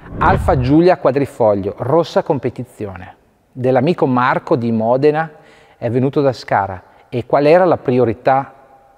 Alfa Giulia quadrifoglio, rossa competizione, dell'amico Marco di Modena, è venuto da Skara. E qual era la priorità?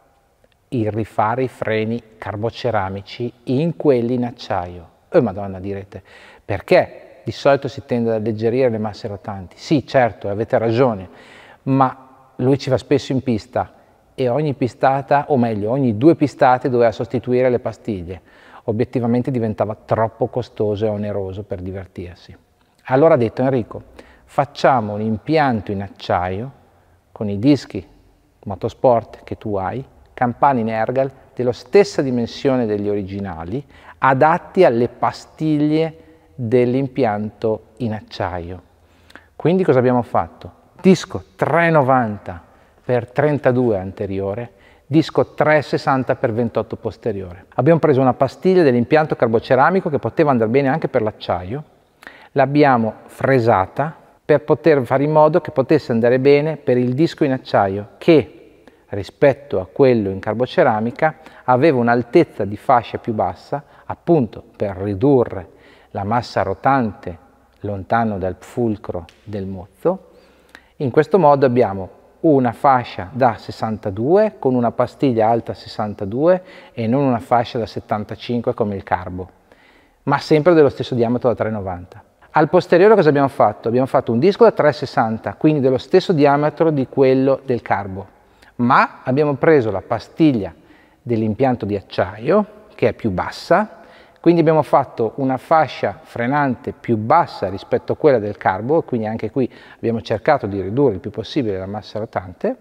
Il rifare i freni carboceramici in quelli in acciaio. Madonna, direte, perché di solito si tende ad alleggerire le masse rotanti? Sì, certo, avete ragione, ma lui ci va spesso in pista e ogni pistata, o meglio, ogni 2 pistate doveva sostituire le pastiglie. Obiettivamente diventava troppo costoso e oneroso per divertirsi. Allora ha detto: Enrico, facciamo un impianto in acciaio con i dischi motorsport che tu hai, campane in Ergal della stessa dimensione degli originali, adatti alle pastiglie dell'impianto in acciaio. Quindi cosa abbiamo fatto? Disco 390 x 32 anteriore, disco 360 x 28 posteriore. Abbiamo preso una pastiglia dell'impianto carboceramico che poteva andare bene anche per l'acciaio, l'abbiamo fresata per poter fare in modo che potesse andare bene per il disco in acciaio, che rispetto a quello in carboceramica aveva un'altezza di fascia più bassa, appunto per ridurre la massa rotante lontano dal fulcro del mozzo. In questo modo abbiamo una fascia da 62 con una pastiglia alta 62 e non una fascia da 75 come il carbo, ma sempre dello stesso diametro da 390. Al posteriore cosa abbiamo fatto? Abbiamo fatto un disco da 360, quindi dello stesso diametro di quello del carbo, ma abbiamo preso la pastiglia dell'impianto di acciaio, che è più bassa, quindi abbiamo fatto una fascia frenante più bassa rispetto a quella del carbo, quindi anche qui abbiamo cercato di ridurre il più possibile la massa rotante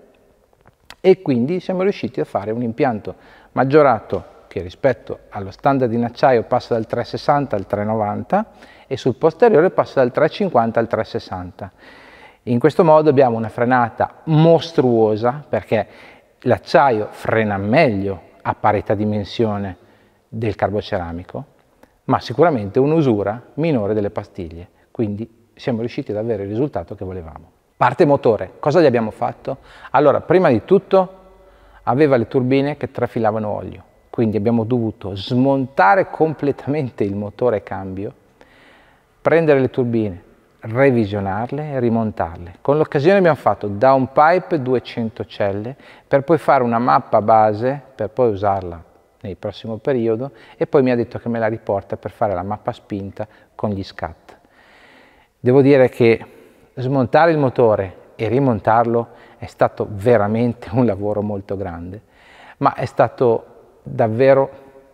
e quindi siamo riusciti a fare un impianto maggiorato che rispetto allo standard in acciaio passa dal 360 al 390 e sul posteriore passa dal 350 al 360. In questo modo abbiamo una frenata mostruosa perché l'acciaio frena meglio a parità dimensione del carboceramico, ma sicuramente un'usura minore delle pastiglie, quindi siamo riusciti ad avere il risultato che volevamo. Parte motore, cosa gli abbiamo fatto? Allora, prima di tutto aveva le turbine che trafilavano olio, quindi abbiamo dovuto smontare completamente il motore cambio, prendere le turbine, revisionarle e rimontarle. Con l'occasione abbiamo fatto downpipe 200 celle per poi fare una mappa base per poi usarla nel prossimo periodo e poi mi ha detto che me la riporta per fare la mappa spinta con gli scat. Devo dire che smontare il motore e rimontarlo è stato veramente un lavoro molto grande, ma è stato davvero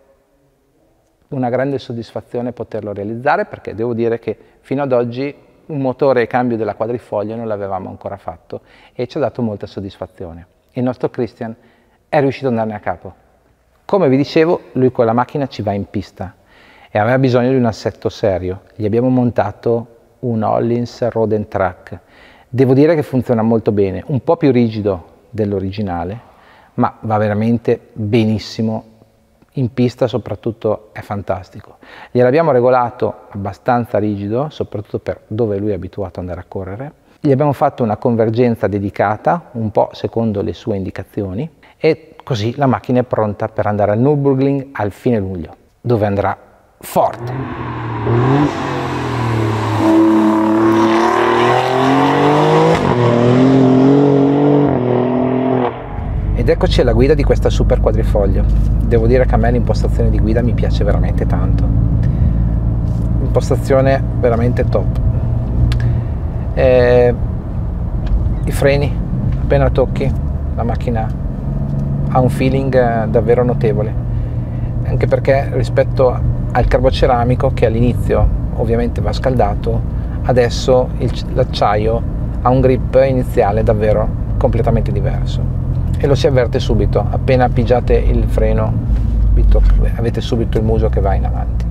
una grande soddisfazione poterlo realizzare, perché devo dire che fino ad oggi un motore e cambio della quadrifoglio non l'avevamo ancora fatto e ci ha dato molta soddisfazione. Il nostro Christian è riuscito ad andarne a capo. Come vi dicevo, lui con la macchina ci va in pista e aveva bisogno di un assetto serio. Gli abbiamo montato un Hollins Road & Track. Devo dire che funziona molto bene, un po' più rigido dell'originale, ma va veramente benissimo. In pista soprattutto è fantastico. Gliel'abbiamo regolato abbastanza rigido, soprattutto per dove lui è abituato ad andare a correre. Gli abbiamo fatto una convergenza dedicata, un po' secondo le sue indicazioni, e così la macchina è pronta per andare al Nürburgring al fine luglio, dove andrà forte. Ed eccoci alla guida di questa super quadrifoglio. Devo dire che a me l'impostazione di guida mi piace veramente tanto. Impostazione veramente top. I freni, appena tocchi, la macchina ha un feeling davvero notevole, anche perché rispetto al carboceramico, che all'inizio ovviamente va scaldato, adesso l'acciaio ha un grip iniziale davvero completamente diverso e lo si avverte subito. Appena pigiate il freno avete subito il muso che va in avanti.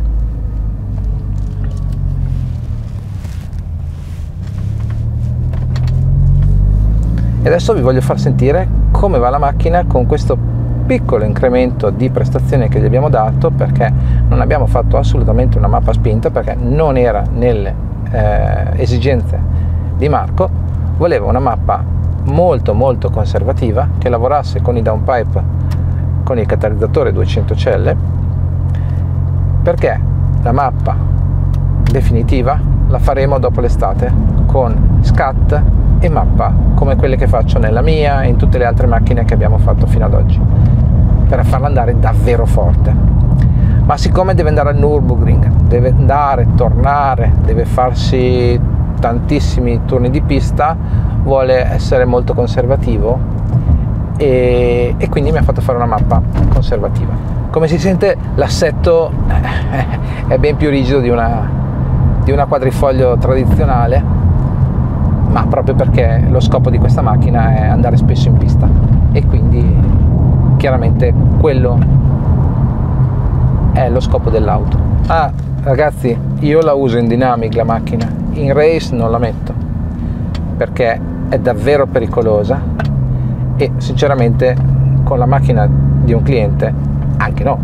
E adesso vi voglio far sentire come va la macchina con questo piccolo incremento di prestazione che gli abbiamo dato, perché non abbiamo fatto assolutamente una mappa spinta, perché non era nelle esigenze di Marco. Voleva una mappa molto conservativa, che lavorasse con i downpipe, con il catalizzatore 200 celle, perché la mappa definitiva la faremo dopo l'estate con scat e mappa, come quelle che faccio nella mia e in tutte le altre macchine che abbiamo fatto fino ad oggi, per farla andare davvero forte. Ma siccome deve andare al Nürburgring, deve andare, tornare, deve farsi tantissimi turni di pista, vuole essere molto conservativo e quindi mi ha fatto fare una mappa conservativa. Come si sente, l'assetto è ben più rigido di una quadrifoglio tradizionale, ma proprio perché lo scopo di questa macchina è andare spesso in pista e quindi chiaramente quello è lo scopo dell'auto. Ah ragazzi, io la uso in dynamic la macchina, in race non la metto perché è davvero pericolosa e sinceramente con la macchina di un cliente anche no.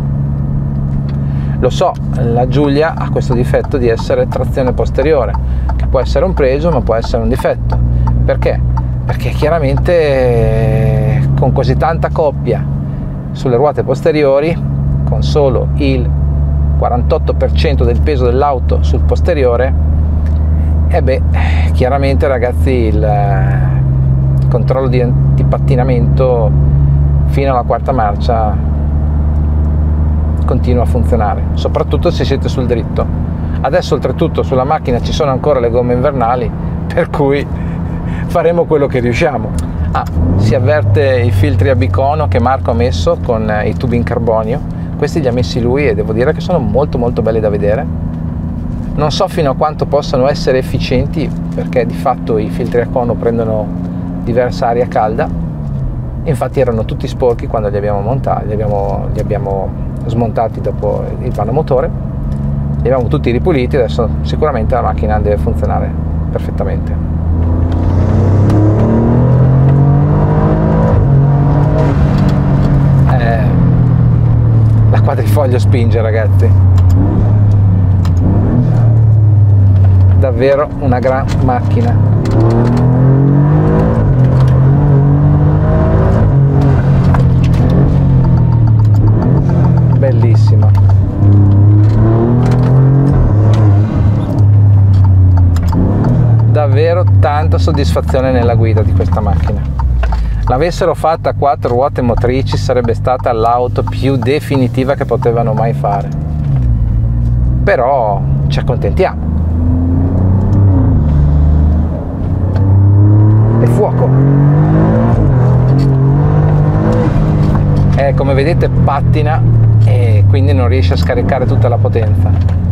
Lo so, la Giulia ha questo difetto di essere trazione posteriore, che può essere un pregio ma può essere un difetto. Perché? Perché chiaramente con così tanta coppia sulle ruote posteriori, con solo il 48% del peso dell'auto sul posteriore, chiaramente ragazzi il controllo di antipattinamento fino alla quarta marcia continua a funzionare, soprattutto se siete sul dritto. Adesso oltretutto sulla macchina ci sono ancora le gomme invernali, per cui faremo quello che riusciamo. Si avverte i filtri a bicono che Marco ha messo con i tubi in carbonio. Questi li ha messi lui e devo dire che sono molto molto belli da vedere. Non so fino a quanto possano essere efficienti, perché di fatto i filtri a cono prendono diversa aria calda. Infatti erano tutti sporchi quando li abbiamo montati, li abbiamo smontati dopo il vano motore, li abbiamo tutti ripuliti. Adesso sicuramente la macchina deve funzionare perfettamente. La quadrifoglio spinge ragazzi, davvero una gran macchina. Bellissima. Davvero tanta soddisfazione nella guida di questa macchina. L'avessero fatta a 4 ruote motrici sarebbe stata l'auto più definitiva che potevano mai fare, però ci accontentiamo. E fuoco. Come vedete pattina e quindi non riesce a scaricare tutta la potenza.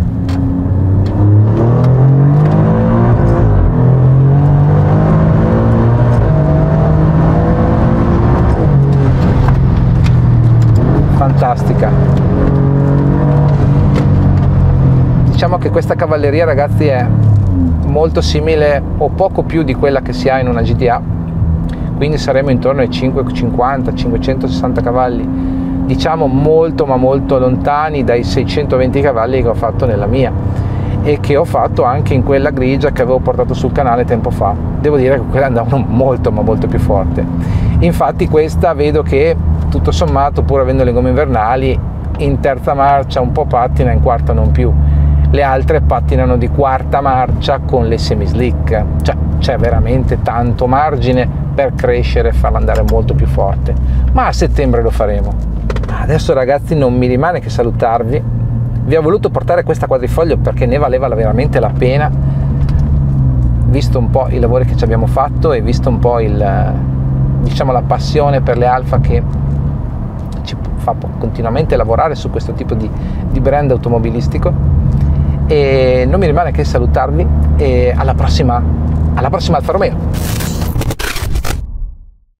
Fantastica. Diciamo che questa cavalleria ragazzi è molto simile o poco più di quella che si ha in una GTA, quindi saremo intorno ai 550-560 cavalli, diciamo molto ma molto lontani dai 620 cavalli che ho fatto nella mia e che ho fatto anche in quella grigia che avevo portato sul canale tempo fa. Devo dire che quelle andavano molto ma molto più forte. Infatti questa vedo che tutto sommato, pur avendo le gomme invernali, in terza marcia un po' pattina, in quarta non più. Le altre pattinano di quarta marcia con le semi slick, cioè c'è veramente tanto margine per crescere e farla andare molto più forte, ma a settembre lo faremo. Adesso ragazzi non mi rimane che salutarvi. Vi ho voluto portare questa quadrifoglio perché ne valeva veramente la pena, visto un po' i lavori che ci abbiamo fatto e visto un po' diciamo la passione per le Alfa che ci fa continuamente lavorare su questo tipo di brand automobilistico. E non mi rimane che salutarvi e alla prossima Alfa Romeo.